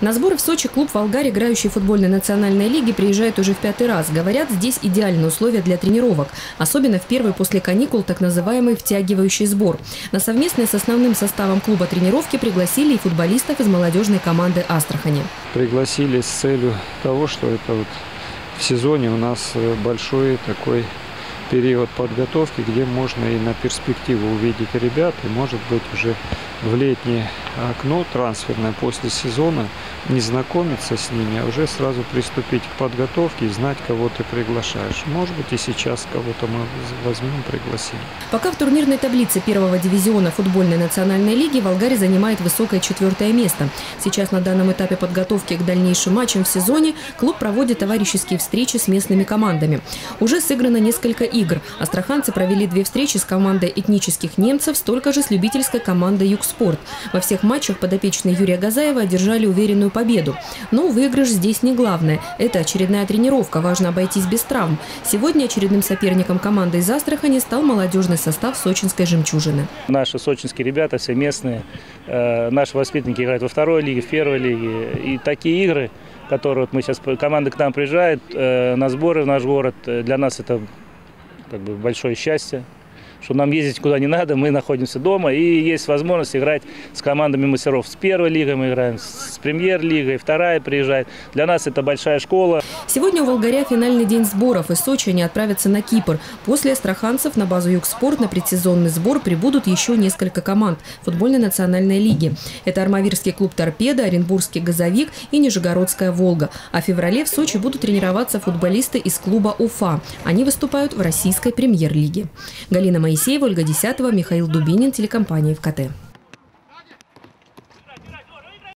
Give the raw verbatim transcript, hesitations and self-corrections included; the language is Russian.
На сборы в Сочи клуб «Волгарь», играющий в футбольной национальной лиге, приезжает уже в пятый раз. Говорят, здесь идеальные условия для тренировок. Особенно в первый после каникул так называемый втягивающий сбор. На совместные с основным составом клуба тренировки пригласили и футболистов из молодежной команды Астрахани. Пригласили с целью того, что это вот в сезоне у нас большой такой период подготовки, где можно и на перспективу увидеть ребят, и, может быть, уже в летнее окно трансферное после сезона не знакомиться с ними, а уже сразу приступить к подготовке и знать, кого ты приглашаешь. Может быть, и сейчас кого-то мы возьмем, пригласим. Пока в турнирной таблице первого дивизиона футбольной национальной лиги «Волгарь» занимает высокое четвертое место. Сейчас на данном этапе подготовки к дальнейшим матчам в сезоне клуб проводит товарищеские встречи с местными командами. Уже сыграно несколько игр. Астраханцы провели две встречи с командой этнических немцев, столько же с любительской командой «Югспорт». Во всех матчах подопечные Юрия Газаева одержали уверенную победу. Но выигрыш здесь не главное. Это очередная тренировка, важно обойтись без травм. Сегодня очередным соперником команды из Астрахани стал молодежный состав сочинской «Жемчужины». Наши сочинские ребята, все местные, э, наши воспитанники играют во второй лиге, в первой лиге. И такие игры, которые вот мы сейчас, команда к нам приезжает э, на сборы в наш город, для нас это как бы большое счастье, что нам ездить куда не надо, мы находимся дома, и есть возможность играть с командами мастеров. С первой лигой мы играем, с премьер-лигой, вторая приезжает. Для нас это большая школа. Сегодня у «Волгаря» финальный день сборов. Из Сочи они отправятся на Кипр. После астраханцев на базу «Югспорт» на предсезонный сбор прибудут еще несколько команд футбольной национальной лиги. Это армавирский клуб «Торпедо», оренбургский «Газовик» и нижегородская «Волга». А в феврале в Сочи будут тренироваться футболисты из клуба «Уфа». Они выступают в российской премьер-лиге. Галина Моисеева, Ольга Десятова, Михаил Дубинин, телекомпания ВКТ.